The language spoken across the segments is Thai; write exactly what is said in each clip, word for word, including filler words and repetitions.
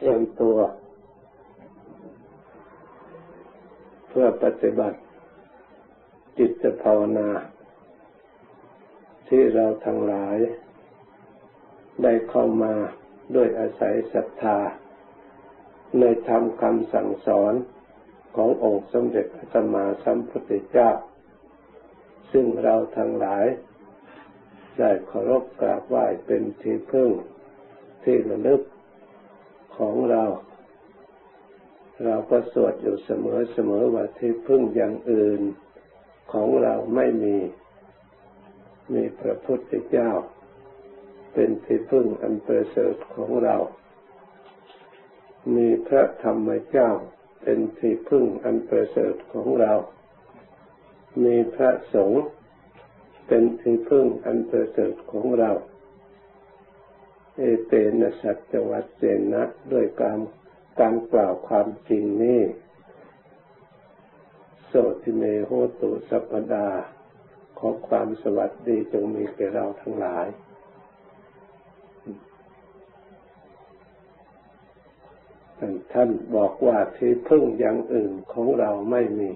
รียมตัวเพื่อปฏิบัติจิตภาวนาที่เราทั้งหลายได้เข้ามาด้วยอาศัยศรัทธาในธรรมคำสั่งสอนขององค์สมเด็จพระสัมมาสัมพุทธเจ้าซึ่งเราทั้งหลายได้เคารพกราบไหว้เป็นที่พึ่งที่ระลึกของเราเราก็สวดอยู่เสมอเสมอว่าที่พึ่งอย่างอื่นของเราไม่มีมีพระพุทธเจ้าเป็นที่พึ่งอันประเสริฐของเรามีพระธรรมเจ้าเป็นที่พึ่งอันประเสริฐของเรามีพระสงฆ์เป็นที่พึ่งอันประเสริฐของเราเอเตนะสัจวัตเจนะด้วยการการกล่าวความจริงนี้โสติเมโหตุสัพพดาขอความสวัสดีจงมีแก่เราทั้งหลายท่านบอกว่าที่พึ่งอย่างอื่นของเราไม่มี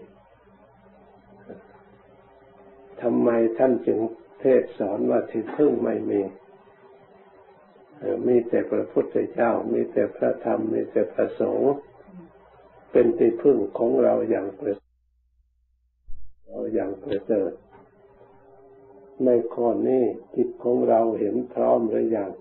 ทำไมท่านจึงเทศสอนว่าที่พึ่งไม่มีมีแต่พระพุทธเจ้ามีแต่พระธรรมมีแต่พระสงฆ์เป็นที่พึ่งของเราอย่างประเสริฐเราอย่างประเสริฐในข้อนี้จิตของเราเห็นพร้อมหรือยัง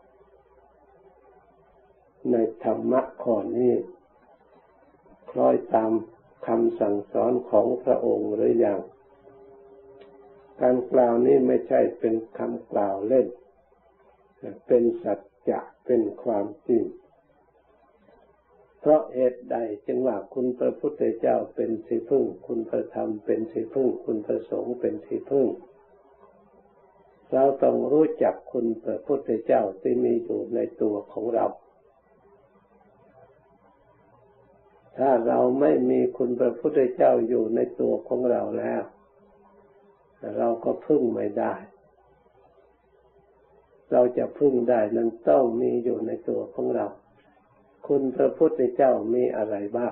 ในธรรมะข้อนี้คล้อยตามคำสั่งสอนของพระองค์หรือยังการกล่าวนี้ไม่ใช่เป็นคำกล่าวเล่นเป็นสัจจะเป็นความจริงเพราะเหตุใดจึงว่าคุณพระพุทธเจ้าเป็นที่พึ่งคุณพระธรรมเป็นที่พึ่งคุณพระสงฆ์เป็นที่พึ่งเราต้องรู้จักคุณพระพุทธเจ้าที่มีอยู่ในตัวของเราถ้าเราไม่มีคุณพระพุทธเจ้าอยู่ในตัวของเราแล้วเราก็พึ่งไม่ได้เราจะพึ่งได้นั้นต้องมีอยู่ในตัวของเราคุณพระพุทธเจ้ามีอะไรบ้าง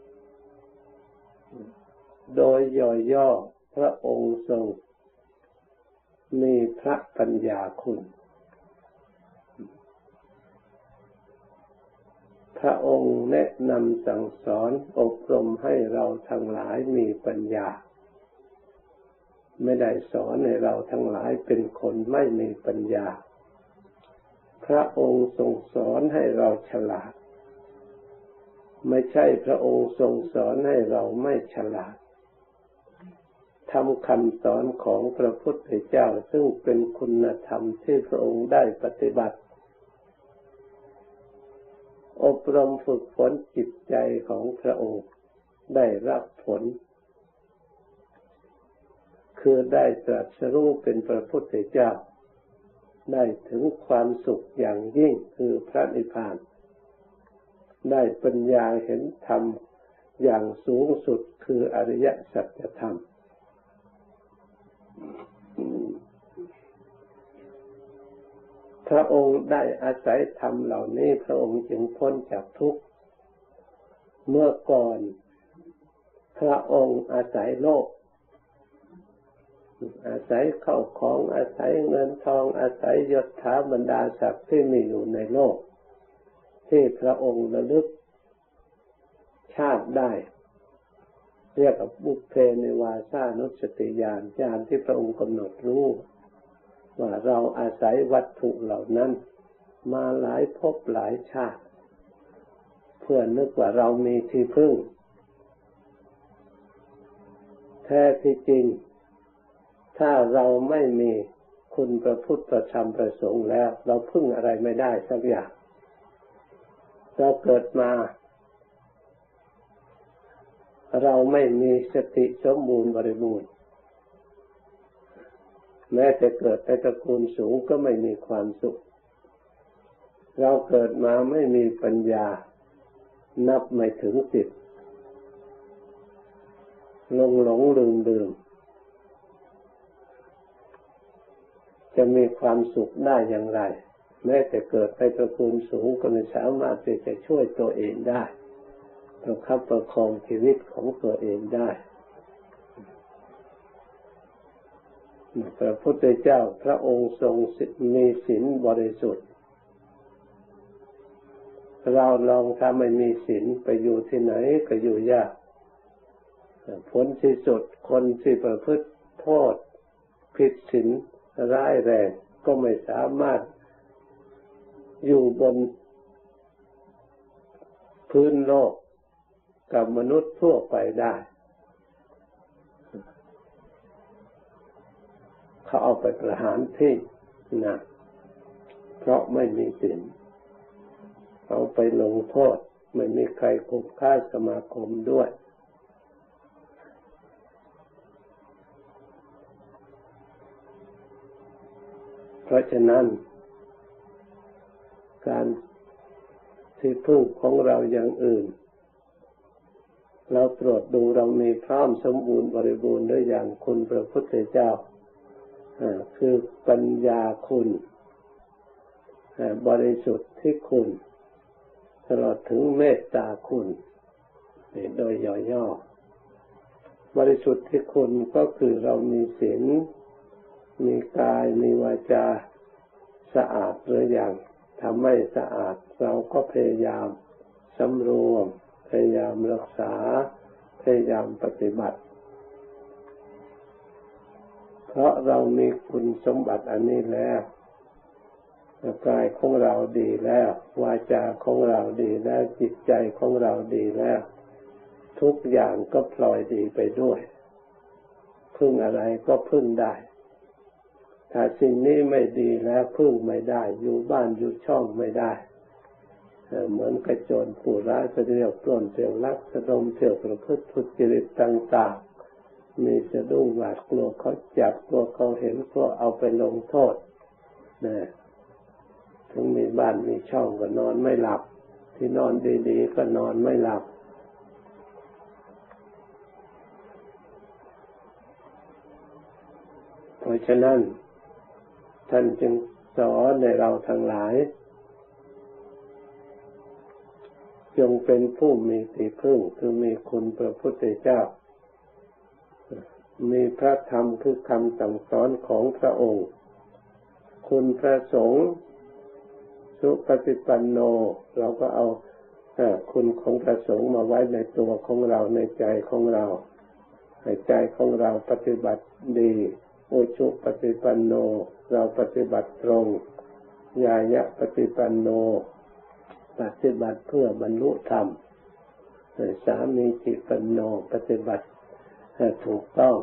โดยย่อๆพระองค์ทรงมีพระปัญญาคุณพระองค์แนะนำสั่งสอนอบรมให้เราทั้งหลายมีปัญญาไม่ได้สอนให้เราทั้งหลายเป็นคนไม่มีปัญญาพระองค์ทรงสอนให้เราฉลาดไม่ใช่พระองค์ทรงสอนให้เราไม่ฉลาดทำคำสอนของพระพุทธเจ้าซึ่งเป็นคุณธรรมที่พระองค์ได้ปฏิบัติอบรมฝึกฝนจิตใจของพระองค์ได้รับผลคือได้ตรัสรู้เป็นพระพุทธเจ้าได้ถึงความสุขอย่างยิ่งคือพระนิพพานได้ปัญญาเห็นธรรมอย่างสูงสุดคืออริยสัจธรรมพระองค์ได้อาศัยธรรมเหล่านี้พระองค์จึงพ้นจากทุกข์เมื่อก่อนพระองค์อาศัยโลกอาศัยเข้าของอาศัยเงินทองอาศัยยศถาบรรดาศักดิ์ที่มีอยู่ในโลกที่พระองค์ระลึกชาติได้เรียกว่าบุพเพนิวาสานุสติญาณญาณที่พระองค์กำหนดรู้ว่าเราอาศัยวัตถุเหล่านั้นมาหลายภพหลายชาติเพื่อนึกว่าเรามีที่พึ่งแท้ที่จริงถ้าเราไม่มีคุณพระพุทธพระธรรมพระสงฆ์แล้วเราพึ่งอะไรไม่ได้สักอย่างเราเกิดมาเราไม่มีสติสมบูรณ์บริบูรณ์แม้จะเกิดในตระกูลสูงก็ไม่มีความสุขเราเกิดมาไม่มีปัญญานับไม่ถึงสิบหลงหลงลืมลืมจะมีความสุขได้อย่างไรแม้แต่เกิดในตระกูลสูงก็ไม่สามารถที่จะช่วยตัวเองได้ประคับประคองชีวิตของตัวเองได้พระพุทธเจ้าพระองค์ทรงมีศีลบริสุทธิ์เราลองถ้าไม่มีศีลไปอยู่ที่ไหนก็อยู่ยากผลที่สุดคนที่ประพฤติโทษผิดศีลร้ายแรงก็ไม่สามารถอยู่บนพื้นโลกกับมนุษย์ทั่วไปได้เขาเอาไปประหารทิ้งนะเพราะไม่มีศีลเอาไปลงโทษไม่มีใครคบค้าสมาคมด้วยเพราะฉะนั้นการที่พึ่งของเราอย่างอื่นเราตรวจดูเรามีพร้อมสมบูรณ์บริบูรณ์ด้วยอย่างคุณพระพุทธเจ้าคือปัญญาคุณบริสุทธิ์ที่คุณตลอดถึงเมตตาคุณโดยย่อๆบริสุทธิ์ที่คุณก็คือเรามีศีลมีกายมีวาจาสะอาดหรือยังถ้าไม่สะอาดเราก็พยายามสำรวมพยายามรักษาพยายามปฏิบัติเพราะเรามีคุณสมบัติอันนี้แล้วกายของเราดีแล้ววาจาของเราดีแล้วจิตใจของเราดีแล้วทุกอย่างก็พลอยดีไปด้วยพึ่งอะไรก็พึ่งได้ถ้าสิ่งนี้ไม่ดีแล้วพึ่งไม่ได้อยู่บ้านอยู่ช่องไม่ได้เหมือนกระโจนผู้ร้ายจะเรียกปล้นเที่ยวลักสะดมเที่ยวประพฤติทุจริตต่างๆมีสะดุ้งหวาดกลัวเขาจับกลัวเขาเห็นกลัวเอาไปลงโทษนะถึงมีบ้านมีช่องก็นอนไม่หลับที่นอนดีๆก็นอนไม่หลับเพราะฉะนั้นท่านจึงสอนในเราทั้งหลายจงเป็นผู้มีที่พึ่งคือมีคุณพระพุทธเจ้ามีพระธรรมคือคำสั่งสอนของพระองค์คุณพระสงฆ์สุปฏิปันโนเราก็เอาคุณของพระสงฆ์มาไว้ในตัวของเราในใจของเราในใจของเราปฏิบัติดีอุชุปฏิปันโนเราปฏิบัติตรงญายะปฏิปันโนปฏิบัติเพื่อบรรลุธรรมสามีจิปันโนปฏิบัติถูกต้อง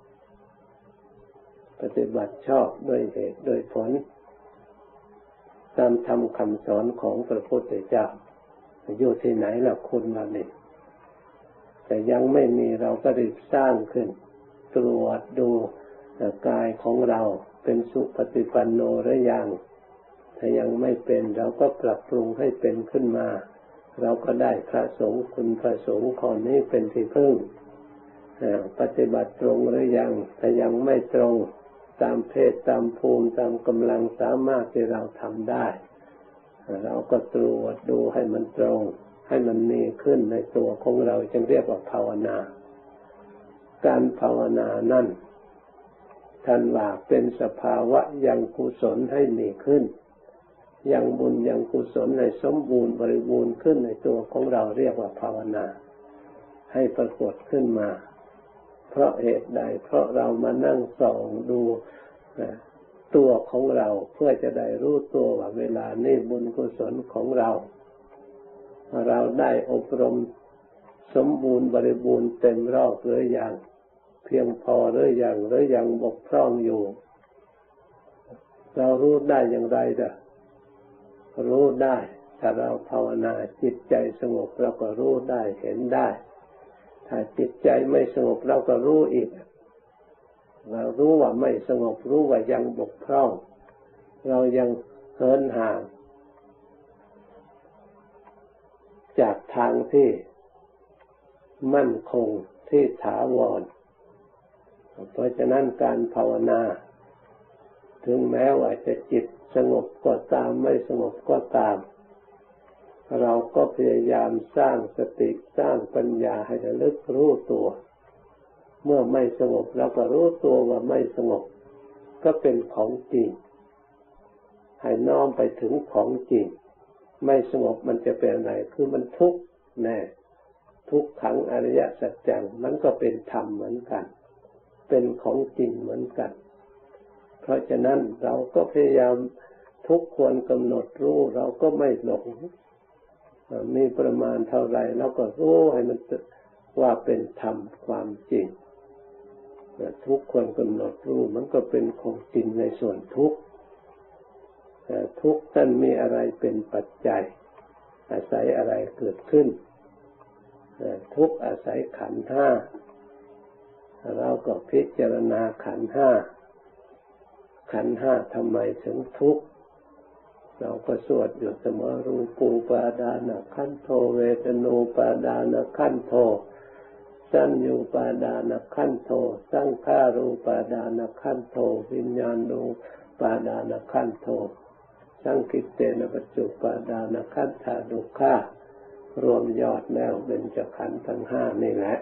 ปฏิบัติชอบด้วยเหตุด้วยผลตามธรรมคำสอนของพระพุทธเจ้าอยู่ที่ไหนล่ะคุณมาเนี่ยแต่ยังไม่มีเราก็รีบสร้างขึ้นตรวจดูกายของเราเป็นสุปฏิปันโนหรือยังถ้ายังไม่เป็นเราก็ปรับปรุงให้เป็นขึ้นมาเราก็ได้พระสงฆ์คุณพระสงฆ์ข้อนี้เป็นที่พึ่งปฏิบัติตรงหรือยังถ้ายังไม่ตรงตามเพศตามภูมิตามกำลังสามารถที่เราทำได้เราก็ตรวจดูให้มันตรงให้มันมีขึ้นในตัวของเราจึงเรียกว่าภาวนาการภาวนานั่นท่านว่าเป็นสภาวะยังกุศลให้มีขึ้นยังบุญยังกุศลในสมบูรณ์บริบูรณ์ขึ้นในตัวของเราเรียกว่าภาวนาให้ปรากฏขึ้นมาเพราะเหตุใดเพราะเรามานั่งส่องดูตัวของเราเพื่อจะได้รู้ตัวว่าเวลานี้บุญกุศลของเราเราได้อบรมสมบูรณ์บริบูรณ์เต็มรอบหรือยังเพียงพอหรือยังหรือยังบกพร่องอยู่เรารู้ได้อย่างไรล่ะรู้ได้ถ้าเราภาวนาจิตใจสงบเราก็รู้ได้เห็นได้ถ้าจิตใจไม่สงบเราก็รู้อีกเรารู้ว่าไม่สงบรู้ว่ายังบกพร่องเรายังเหินห่างจากทางที่มั่นคงที่ถาวรเพราะฉะนั้นการภาวนาถึงแม้ว่าจะจิตสงบก็ตามไม่สงบก็ตามเราก็พยายามสร้างสติสร้างปัญญาให้ระลึกรู้ตัวเมื่อไม่สงบเราก็รู้ตัวว่าไม่สงบก็เป็นของจริงให้น้อมไปถึงของจริงไม่สงบมันจะเป็นอะไรคือมันทุกข์แน่ทุกขังอริยสัจจังมันก็เป็นธรรมเหมือนกันเป็นของจริงเหมือนกันเพราะฉะนั้นเราก็พยายามทุกควรกำหนดรู้เราก็ไม่หลงมีประมาณเท่าไรเราก็รู้ให้มันว่าเป็นธรรมความจริงทุกควรกำหนดรู้มันก็เป็นของจริงในส่วนทุกข์ทุกข์นั้นมีอะไรเป็นปัจจัยอาศัยอะไรเกิดขึ้นทุกข์อาศัยขันธ์ห้าเราก็พิจารณาขันธ์ห้าขันธ์ห้าทำไมถึงทุกข์เราก็สวดอยู่เสมอรูปูปาดานะขันโธเวทนูปาดานะขันโธสัญญูปาดานะขันโธสังขารูปาดานะขันโธวิญญาณูปาดานะขันโธสังคิตเตนะปัจจุปาดานะขันธาดุขารวมยอดแล้วเบญจขันธ์ทั้งห้านี่แหละ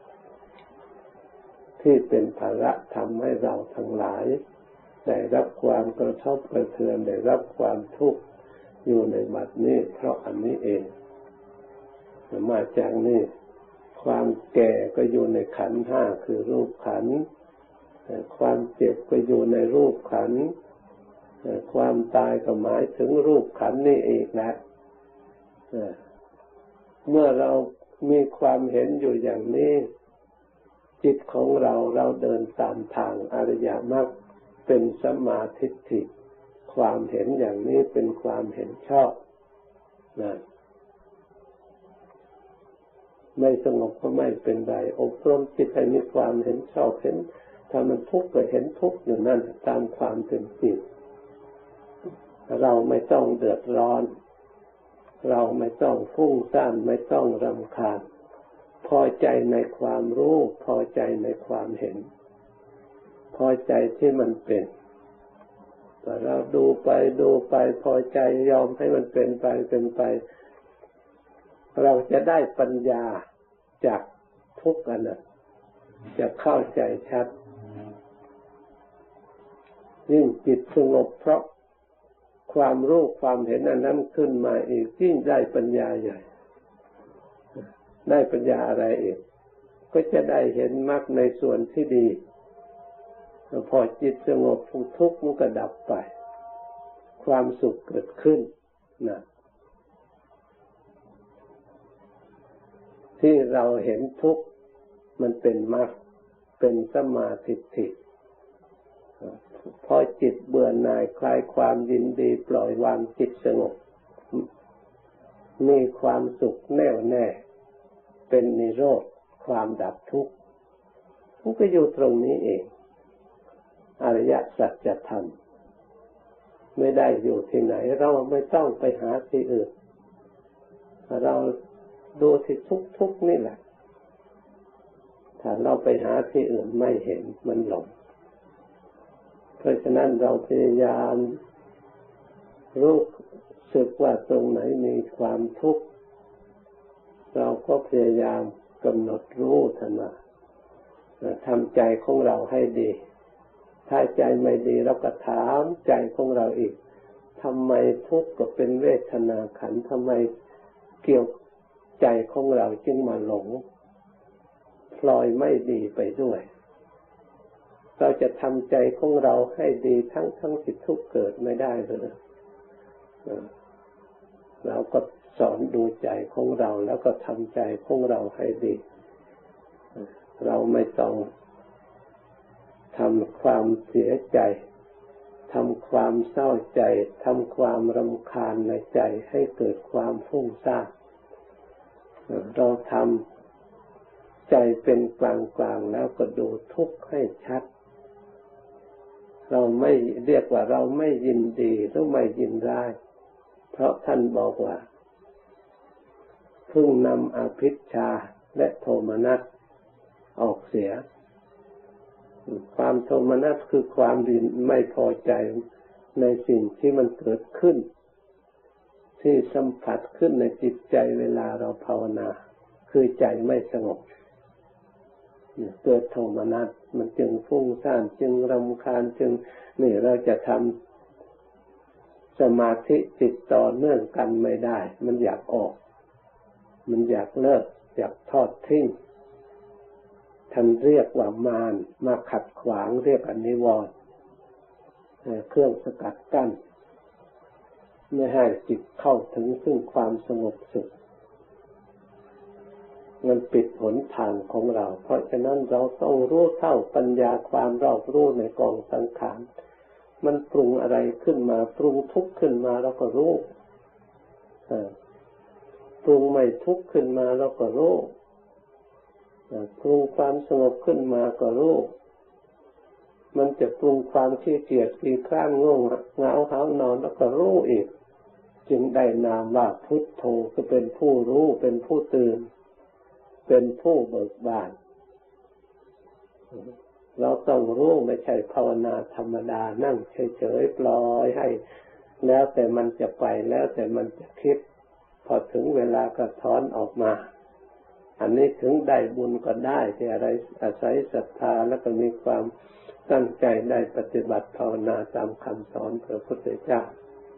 ที่เป็นภาระทำให้เราทั้งหลายได้รับความกระทบกระเทือนได้รับความทุกข์อยู่ในบัดนี้เพราะอันนี้เองมาจากนี้ความแก่ก็อยู่ในขันธ์ห้าคือรูปขันธ์ความเจ็บก็อยู่ในรูปขันธ์ความตายก็หมายถึงรูปขันธ์นี่เองแหละเมื่อเรามีความเห็นอยู่อย่างนี้จิตของเราเราเดินตามทางอริยมรรคเป็นสัมมาทิฏฐิความเห็นอย่างนี้เป็นความเห็นชอบนะไม่สงบก็ไม่เป็นไรอบรมจิตให้มีความเห็นชอบเห็นถ้ามันทุกข์ก็เห็นทุกข์อยู่นั่นตามความเป็นจริงเราไม่ต้องเดือดร้อนเราไม่ต้องฟุ้งซ่านไม่ต้องรำคาญพอใจในความรู้พอใจในความเห็นพอใจที่มันเป็นแต่เราดูไปดูไปพอใจยอมให้มันเป็นไปเป็นไปเราจะได้ปัญญาจากทุกข์อันนั้นจะเข้าใจชัดยิ่งจิตสงบเพราะความรู้ความเห็นอันนั้นขึ้นมาอีกยิ่งได้ปัญญาใหญ่ได้ปัญญาอะไรอีกก็จะได้เห็นมรรคในส่วนที่ดีพอจิตสงบทุกข์มันก็ดับไปความสุขเกิดขึ้นนะที่เราเห็นทุกข์มันเป็นมรรคเป็นสัมมาทิฏฐิพอจิตเบื่อหน่ายคลายความยินดีปล่อยวางจิตสงบมีความสุขแน่วแน่เป็นนิโรธความดับทุกข์มันก็อยู่ตรงนี้เองอริยสัจธรรมไม่ได้อยู่ที่ไหนเราไม่ต้องไปหาที่อื่นเราดูที่ทุกข์นี่แหละถ้าเราไปหาที่อื่นไม่เห็นมันหลงเพราะฉะนั้นเราพยายามรู้สึกว่าตรงไหนมีความทุกข์เราก็พยายามกำหนดรู้ทันว่าทำใจของเราให้ดีถ้าใจไม่ดีเราก็ถามใจของเราอีกทำไมทุกข์ก็เป็นเวทนาขันธ์ทำไมเกี่ยวใจของเราจึงมาหลงพลอยไม่ดีไปด้วยเราจะทำใจของเราให้ดีทั้งทั้งที่ทุกข์เกิดไม่ได้เลยเราก็สอนดูใจของเราแล้วก็ทำใจของเราให้ดีเราไม่ต้องทำความเสียใจทำความเศร้าใจทำความรำคาญในใจให้เกิดความฟุ้งซ่านเราทำใจเป็นกลางๆแล้วก็ดูทุกข์ให้ชัดเราไม่เรียกว่าเราไม่ยินดีหรือไม่ยินร้ายเพราะท่านบอกว่าพึงนำอภิชฌาและโทมนัสออกเสียความโทมนัสคือความไม่พอใจในสิ่งที่มันเกิดขึ้นที่สัมผัสขึ้นในจิตใจเวลาเราภาวนาคือใจไม่สงบเกิดโทมนัสมันจึงฟุ้งซ่านจึงรำคาญจึงนี่เราจะทำสมาธิติดต่อเนื่องกันไม่ได้มันอยากออกมันอยากเลิกอยากทอดทิ้งท่านเรียกว่ามารมาขัดขวางเรียกอนิวรณ์เครื่องสกัดกั้นไม่ให้จิตเข้าถึงซึ่งความสงบสุขมันปิดหนทางของเราเพราะฉะนั้นเราต้องรู้เท่าปัญญาความรอบรู้ในกองสังขารมันปรุงอะไรขึ้นมาปรุงทุกข์ขึ้นมาเราก็รู้ปรุงไม่ทุกข์ขึ้นมาเราก็รู้ปรุงความสงบขึ้นมาก็รู้มันจะปรุงความขี้เกียจขี้คร้านง่วงเหงาหาวนอนแล้วก็รู้อีกจึงได้นามว่าพุทโธคือเป็นผู้รู้เป็นผู้ตื่นเป็นผู้เบิกบานเราต้องรู้ไม่ใช่ภาวนาธรรมดานั่งเฉยๆปล่อยให้แล้วแต่มันจะไปแล้วแต่มันจะคิดพอถึงเวลาก็ถอนออกมาอันนี้ถึงได้บุญก็ได้ที่อะไรอาศัยศรัทธาแล้วก็มีความตั้งใจได้ปฏิบัติภาวนาตามคำสอนพระพุทธเจ้า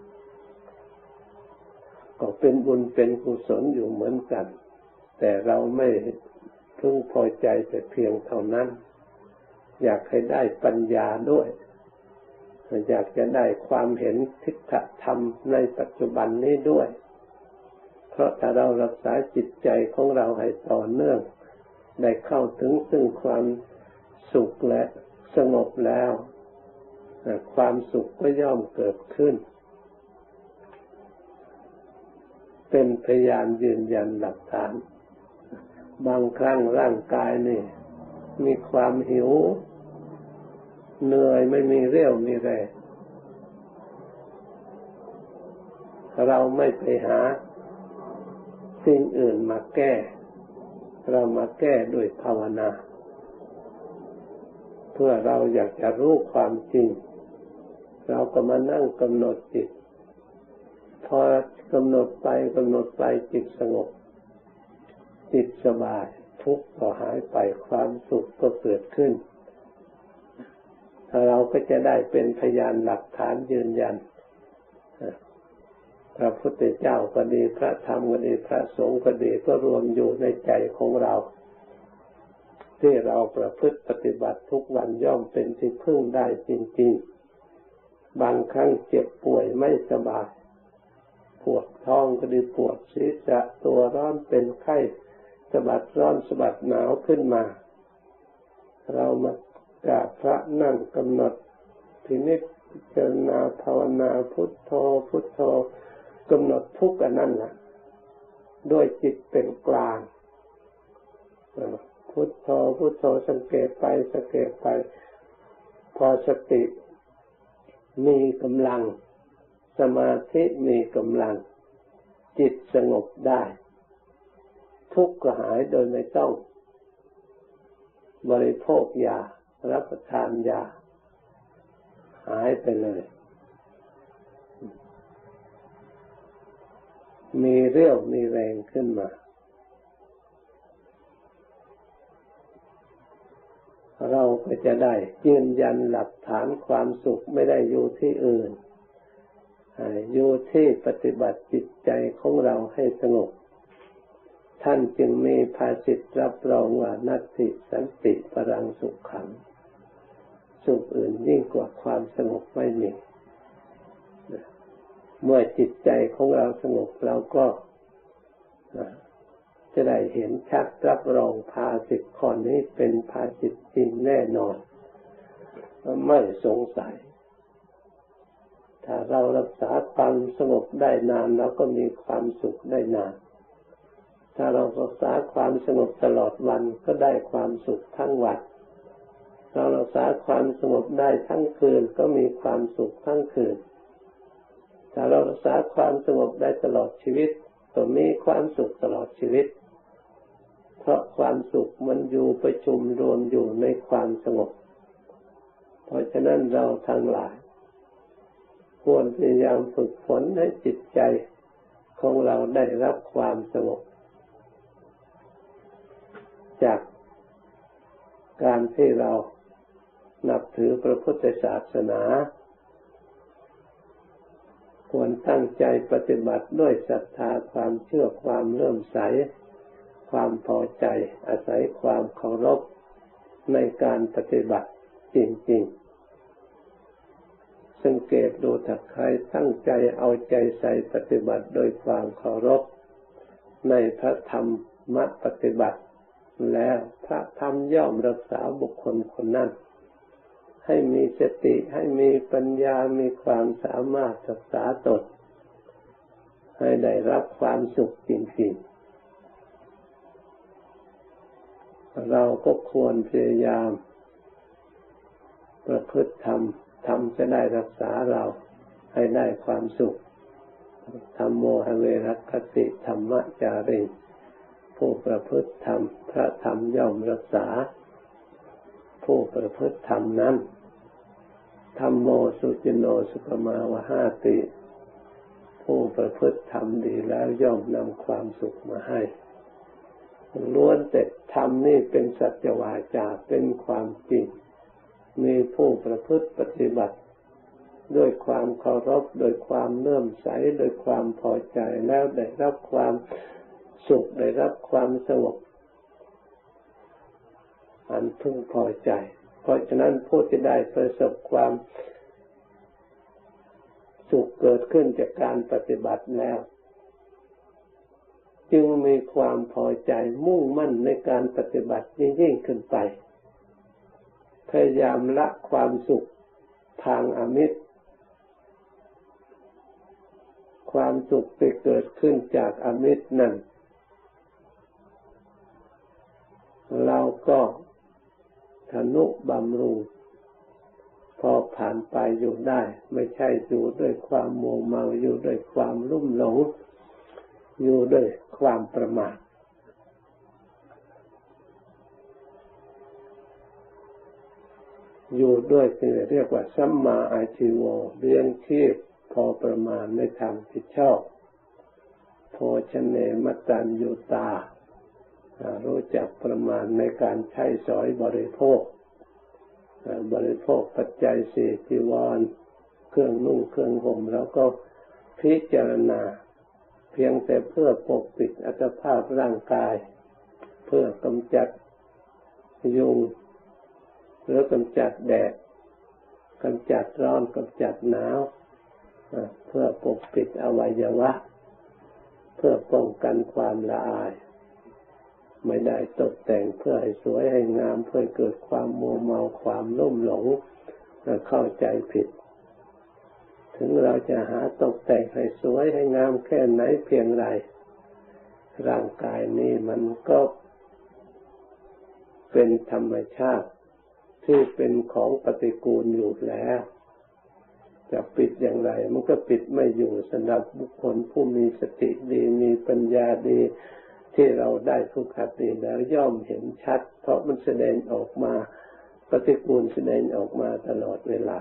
ก็เป็นบุญเป็นกุศลอยู่เหมือนกันแต่เราไม่พึงพอใจแต่เพียงเท่านั้นอยากให้ได้ปัญญาด้วยอยากจะได้ความเห็นทิฏฐธรรมในปัจจุบันนี้ด้วยเพราะถ้าเรารักษาจิตใจของเราให้ต่อเนื่องได้เข้าถึงซึ่งความสุขและสงบแล้วความสุขก็ย่อมเกิดขึ้นเป็นพยานยืนยันหลักฐานบางครั้งร่างกายนี่มีความหิวเหนื่อยไม่มีเรี่ยวมีแรงเราไม่ไปหาสิ่งอื่นมาแก้เรามาแก้ด้วยภาวนาเพื่อเราอยากจะรู้ความจริงเราก็มานั่งกำหนดจิตพอกำหนดไปกำหนดไปจิตสงบจิตสบายทุกข์ก็หายไปความสุขก็เกิดขึ้นเราก็จะได้เป็นพยานหลักฐานยืนยันพระพุทธเจ้าก็ดีพระธรรมก็ดีพระสงฆ์ก็ดีก็รวมอยู่ในใจของเราที่เราประพฤติปฏิบัติทุกวันย่อมเป็นที่พึ่งได้จริงๆบางครั้งเจ็บป่วยไม่สบายปวดท้องก็ดีปวดศีรษะตัวร้อนเป็นไข้สะบัดร้อนสะบัดหนาวขึ้นมาเรามากราบพระนั่งกำหนดพินิจพิจารณาภาวนาพุทโธพุทโธกำหนดทุกข์อันนั้นน่ะด้วยจิตเป็นกลางพุทโธพุทโธสังเกตไปสังเกตไปพอสติมีกำลังสมาธิมีกำลังจิตสงบได้ทุกข์ก็หายโดยไม่ต้องบริโภคยารับประทานยาหายไปเลยมีเรี่ยวมีแรงขึ้นมาเราก็จะได้ยืนยันหลักฐานความสุขไม่ได้อยู่ที่อื่นอยู่ที่ปฏิบัติจิตใจของเราให้สงบท่านจึงมีภาษิตรับรองว่านัตติสันติปรังสุขขังสุขอื่นยิ่งกว่าความสงบไม่มีเมื่อจิตใจของเราสงบเราก็จะได้เห็นชัดรับรองภาษิตข้อนี้เป็นภาษิตจริงแน่นอนไม่สงสัยถ้าเรารักษาความสงบได้นานเราก็มีความสุขได้นานถ้าเรารักษาความสงบตลอดวันก็ได้ความสุขทั้งวันเรารักษาความสงบได้ทั้งคืนก็มีความสุขทั้งคืนถ้าเรารักษาความสงบได้ตลอดชีวิตก็มีความสุขตลอดชีวิตเพราะความสุขมันอยู่ประชุมรวมอยู่ในความสงบราะฉะนั้นเราทั้งหลายควรพยายามฝึกฝนให้จิตใจของเราได้รับความสงบจากการที่เรานับถือพระพุทธศาสนาควรตั้งใจปฏิบัติด้วยศรัทธาความเชื่อความเลื่อมใสความพอใจอาศัยความเคารพในการปฏิบัติจริงๆสังเกตดูถ้าใครตั้งใจเอาใจใส่ปฏิบัติโดยความเคารพในพระธรรมปฏิบัติแล้วพระธรรมย่อมรักษาบุคคลคนนั้นให้มีสติให้มีปัญญามีความสามารถรักษาตนให้ได้รับความสุขจริงๆเราก็ควรพยายามประพฤติธรรมธรรมจะได้รักษาเราให้ได้ความสุขธัมโมหเวรัคคติธัมมจาริผู้ประพฤติธรรมพระธรรมย่อมรักษาผู้ประพฤติธรรมนั้นธัมโมสุจินโนสุขมาวหาติผู้ประพฤติธรรมดีแล้วย่อมนำความสุขมาให้ล้วนแต่ธรรมนี่เป็นสัจวาจาเป็นความจริงมีผู้ประพฤติปฏิบัติด้วยความเคารพโดยความเลื่อมใสโดยความพอใจแล้วได้รับความสุขได้รับความสงบอันพึงพอใจเพราะฉะนั้นผู้ที่ได้ประสบความสุขเกิดขึ้นจากการปฏิบัติแล้วจึงมีความพอใจมุ่งมั่นในการปฏิบัติยิ่งขึ้นไปพยายามละความสุขทางอมิตรความสุขที่เกิดขึ้นจากอมิตรนั้นเราก็ทนุบำรุงพอผ่านไปอยู่ได้ไม่ใช่อยู่ด้วยความมัวเมาอยู่ด้วยความลุ่มหลงอยู่ด้วยความประมาทอยู่ด้วยที่เรียกว่าสัมมาอาชีโวเลี้ยงชีพพอประมาณในทางที่ชอบโภชเนมัตตัญญูตารู้จักประมาณในการใช้สอยบริโภคบริโภคปัจจัยสี่จีวรเครื่องนุ่งเครื่องห่มแล้วก็พิจารณาเพียงแต่เพื่อปกปิดอัตภาพร่างกายเพื่อกำจัดยุงหรือกำจัดแดดกำจัดร้อนกำจัดหนาวเพื่อปกปิดอวัยวะเพื่อป้องกันความละอายไม่ได้ตกแต่งเพื่อให้สวยให้งามเพื่อเกิดความมัวเมาความลุ่มหลงและเข้าใจผิดถึงเราจะหาตกแต่งให้สวยให้งามแค่ไหนเพียงไรร่างกายนี้มันก็เป็นธรรมชาติที่เป็นของปฏิกูลอยู่แล้วจะปิดอย่างไรมันก็ปิดไม่อยู่สำหรับบุคคลผู้มีสติดีมีปัญญาดีที่เราได้ฝึกหัดดีแล้วย่อมเห็นชัดเพราะมันแสดงออกมาปฏิกูลแสดงออกมาตลอดเวลา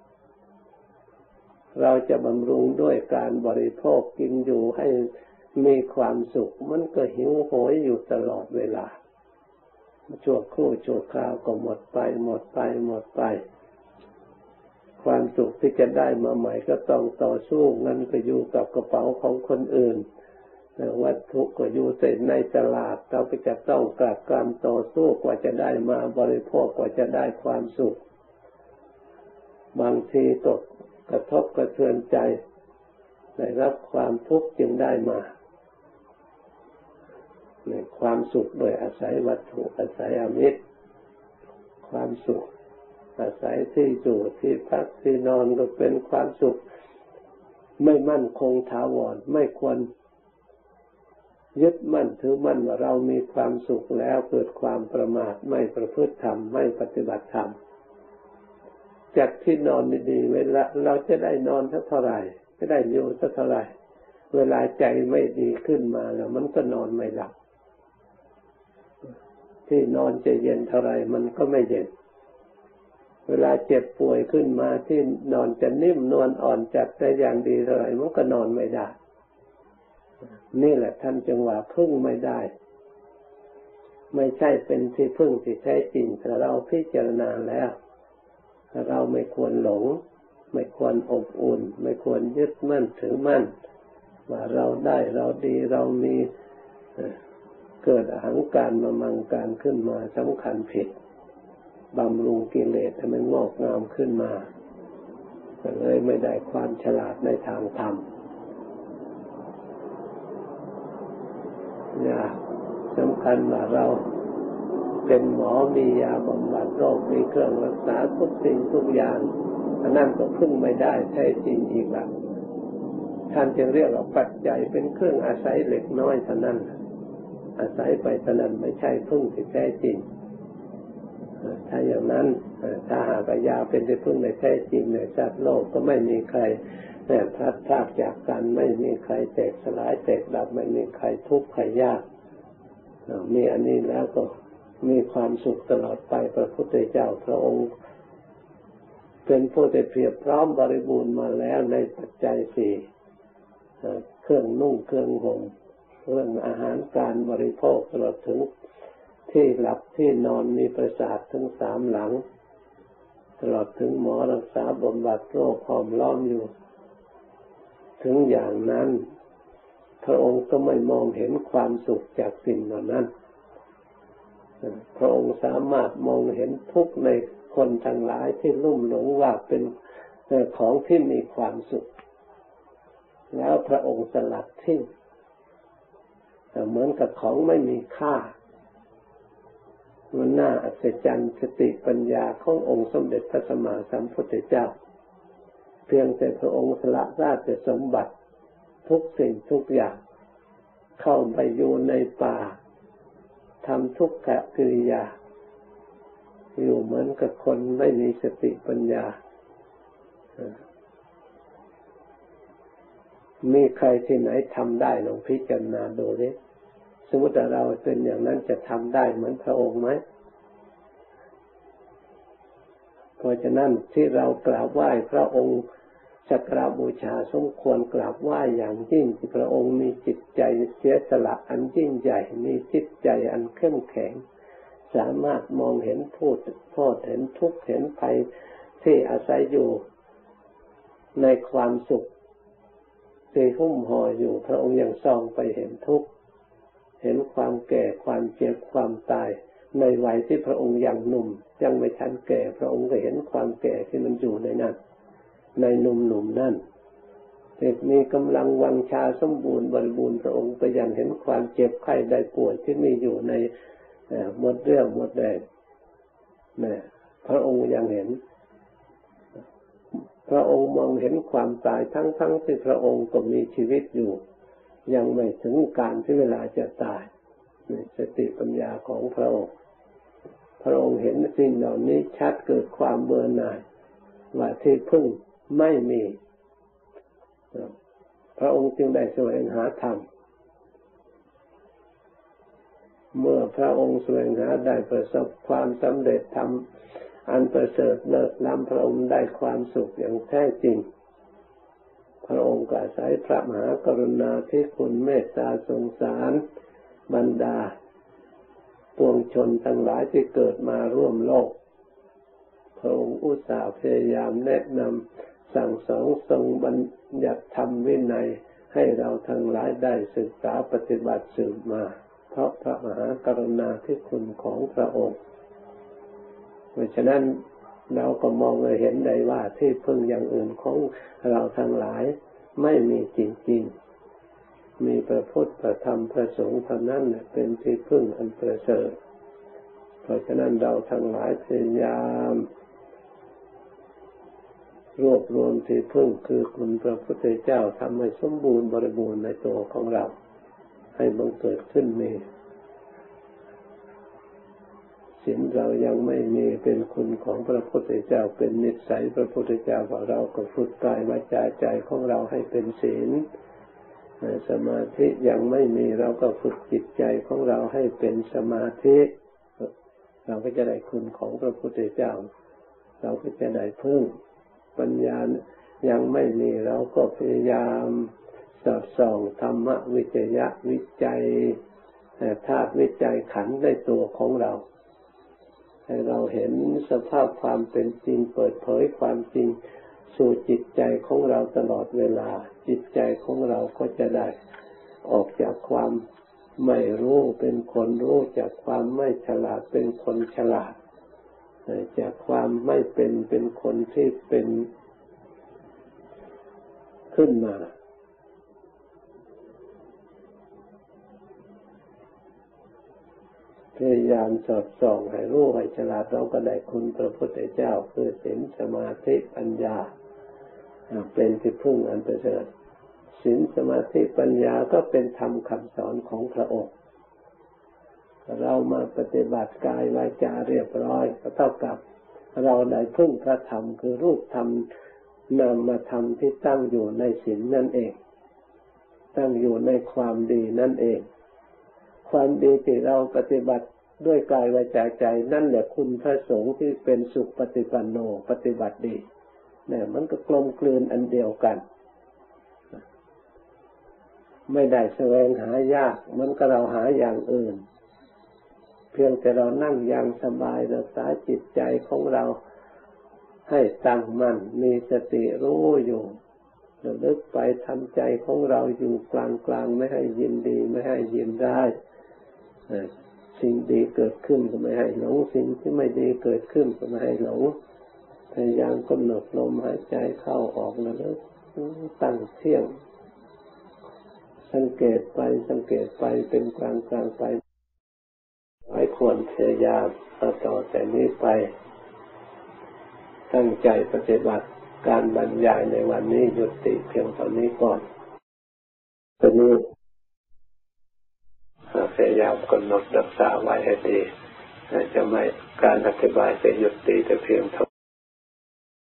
เราจะบำรุงด้วยการบริโภคกินอยู่ให้มีความสุขมันก็หิวโหยอยู่ตลอดเวลาชั่วครู่ชั่วคราวก็หมดไปหมดไปหมดไปความสุขที่จะได้มาใหม่ก็ต้องต่อสู้เงินก็อยู่กับกระเป๋าของคนอื่นวัตถุก็อยู่ในตลาดเราก็จะต้องกลับการต่อสู้กว่าจะได้มาบริโภคกว่าจะได้ความสุขบางทีตกกระทบกระเทือนใจได้รับความทุกข์จึงได้มาในความสุขโดยอาศัยวัตถุอาศัยอมิตรความสุขอาศัยที่อยู่ที่พักที่นอนก็เป็นความสุขไม่มั่นคงถาวรไม่ควรยึดมั่นถือมั่นว่าเรามีความสุขแล้วเกิดความประมาทไม่ประพฤติธรรมไม่ปฏิบัติธรรมจากที่นอนดีๆเวลาเราจะได้นอนสักเท่าไหร่จะได้อยู่สักเท่าไหร่เวลาใจไม่ดีขึ้นมาแล้วมันก็นอนไม่หลับที่นอนจะเย็นเท่าไหร่มันก็ไม่เย็นเวลาเจ็บป่วยขึ้นมาที่นอนจะนิ่มนวลอ่อนจัดแต่อย่างดีเท่าไหร่มันก็นอนไม่ได้นี่แหละท่านจึงว่าพึ่งไม่ได้ไม่ใช่เป็นที่พึ่งที่แท้จริงถ้าเราพิจารณาแล้วเราไม่ควรหลงไม่ควรอบอุ่นไม่ควรยึดมั่นถือมั่นว่าเราได้เราดีเรามีเกิดอหังการมามังการขึ้นมาสำคัญผิดบำรุงกิเลสให้มันงอกงามขึ้นมาก็เลยไม่ได้ความฉลาดในทางธรรมเนี่ยสำคัญว่าเราเป็นหมอมียาบำบัดโรคมีเครื่องรักษาทุกสิ่งทุกอย่างอันนั้นก็พึ่งไม่ได้แท้จริงอีกละท่านจึงเรียกว่าปัจจัยเป็นเครื่องอาศัยเล็กน้อยเท่านั้นอาศัยไปเท่านั้นไม่ใช่พึ่งที่แท้จริงถ้าอย่างนั้นถ้าหากยาเป็นที่พึ่งในแท้จริงในสัตว์โลกก็ไม่มีใครพลัดพรากจากกันไม่มีใครแตกสลายแตกดับไม่มีใครทุกข์ใครยากมีอันนี้แล้วก็มีความสุขตลอดไปพระพุทธเจ้าพระองค์เป็นผู้ที่เพียบพร้อมบริบูรณ์มาแล้วในปัจจัยสี่เครื่องนุ่งเครื่องห่มเรื่องอาหารการบริโภคตลอดถึงที่หลับที่นอนมีปราสาททั้งสามหลังตลอดถึงหมอรักษาบำบัดโรคห้อมล้อมอยู่ถึงอย่างนั้นพระองค์ก็ไม่มองเห็นความสุขจากสิ่งเหล่านั้นพระองค์สามารถมองเห็นทุกข์ในคนทั้งหลายที่ลุ่มหลงว่าเป็นของที่มีความสุขแล้วพระองค์สลัดทิ้งเหมือนกับของไม่มีค่ามันน่าอัศจรรย์สติปัญญาขององค์สมเด็จพระสัมมาสัมพุทธเจ้าเพียงแต่พระองค์สละราชสมบัติทุกสิ่งทุกอย่างเข้าไปอยู่ในป่าทำทุกขกิริยาอยู่เหมือนกับคนไม่มีสติปัญญามีใครที่ไหนทำได้ลองพิจารณาดูดิสมมติว่าเราเป็นอย่างนั้นจะทำได้เหมือนพระองค์ไหมเพราะฉะนั้นที่เรากราบไหว้พระองค์สักการบูชาสมควรกราบไหว้อย่างยิ่งที่พระองค์มีจิตใจเสียสละอันยิ่งใหญ่มีจิตใจอันเข้มแข็งสามารถมองเห็นโทษโทษเห็นทุกข์เห็นภัยที่อาศัยอยู่ในความสุขที่หุ้มห่ออยู่พระองค์ยังส่องไปเห็นทุกข์เห็นความแก่ความเจ็บความตายในวัยที่พระองค์ยังหนุ่มยังไม่ทันแก่พระองค์ก็เห็นความแก่ที่มันอยู่ในนั้นในหนุ่มๆนั่นเด็กมีกำลังวังชาสมบูรณ์บริบูรณ์พระองค์ก็ยังเห็นความเจ็บไข้ได้ป่วยที่มีอยู่ในหมดเรี่ยวหมดแรงนะพระองค์ยังเห็นพระองค์มองเห็นความตายทั้งๆ ท, ที่พระองค์ก็มีชีวิตอยู่ยังไม่ถึงการที่เวลาจะตายในสติปัญญาของพระองค์พระองค์เห็นสิ่งเหล่านี้ชัดเกิดความเบื่อหน่ายว่าที่พึ่งไม่มีพระองค์จึงได้แสวงหาธรรมเมื่อพระองค์แสวงหาได้ประสบความสำเร็จธรรมอันประเสริฐเลิศล้ำพระองค์ได้ความสุขอย่างแท้จริงพระองค์ก็อาศัยพระมหากรุณาธิคุณเมตตาสงสารบรรดาปวงชนทั้งหลายที่เกิดมาร่วมโลกพระองค์อุตส่าห์พยายามแนะนำสั่งสอนทรงบัญญัติธรรมวินัยให้เราทั้งหลายได้ศึกษาปฏิบัติสืบมาเพราะพระมหากรุณาธิคุณของพระองค์เพราะฉะนั้นเราก็มองเห็นได้ว่าที่พึ่งอย่างอื่นของเราทั้งหลายไม่มีจริงๆมีพระพุทธพระธรรมพระสงฆ์เท่านั้นเป็นที่พึ่งอันประเสริฐเพราะฉะนั้นเราทั้งหลายพยายามรวบรวมที่พึ่งคือคุณพระพุทธเจ้าทำให้สมบูรณ์บริบูรณ์ในตัวของเราให้บังเกิดขึ้นมีศีลเรายังไม่มีเป็นคุณของพระพุทธเจ้าเป็นนิสัยพระพุทธเจ้าว่าเราก็ฝึกกายวาจาใจของเราให้เป็นศีลสมาธิยังไม่มีเราก็ฝึกจิตใจของเราให้เป็นสมาธิเราก็จะได้คุณของพระพุทธเจ้าเราก็จะได้พึ่งปัญญายังไม่มีเราก็พยายามสอดส่องธรรมวิจยะวิจัยธาตุวิจัยขันธ์ในตัวของเราให้เราเห็นสภาพความเป็นจริงเปิดเผยความจริงสู่จิตใจของเราตลอดเวลาจิตใจของเราก็จะได้ออกจากความไม่รู้เป็นคนรู้จากความไม่ฉลาดเป็นคนฉลาดจากความไม่เป็นเป็นคนที่เป็นขึ้นมาพยายามสอดส่องให้รู้ให้ฉลาดเราก็ได้คุณพระพุทธเจ้าคือศีลสมาธิปัญญาเป็นที่พึ่งอันประเสริฐศีลสมาธิปัญญาก็เป็นธรรมคำสอนของพระองค์เรามาปฏิบัติกายวาจาเรียบร้อยก็เท่ากับเราได้พึ่งพระธรรมคือรูปธรรมนามธรรมที่ตั้งอยู่ในศีลนั่นเองตั้งอยู่ในความดีนั่นเองความดีที่เราปฏิบัติด้วยกายวาจาใจนั่นแหละคุณพระสงฆ์ที่เป็นสุปฏิปันโนปฏิบัติดีเนี่ยมันก็กลมกลืนอันเดียวกันไม่ได้แสวงหายากมันก็เราหาอย่างอื่นเพียงแต่เรานั่งอย่างสบายรักษาจิตใจของเราให้ตั้งมั่นมีสติรู้อยู่ระลึกไปทำใจของเราอยู่กลางๆไม่ให้ยินดีไม่ให้ยินร้ายสิ่งดีเกิดขึ้นก็ไม่ให้หลงสิ่งที่ไม่ดีเกิดขึ้นก็ไม่ให้หลงพยายามกำหนดลมหายใจเข้าออกระลึกตั้งเที่ยงสังเกตไปสังเกตไปเป็นกลางๆไปไม่ควรพยายามต่อแต่นี้ไปตั้งใจปฏิบัติการบรรยายในวันนี้ยุติเพียงเท่านี้ก่อนตอนนี้พยายามกำหนดรักษาไว้ให้ดีจะไม่การอธิบายจะยุติแต่เพียงเท่า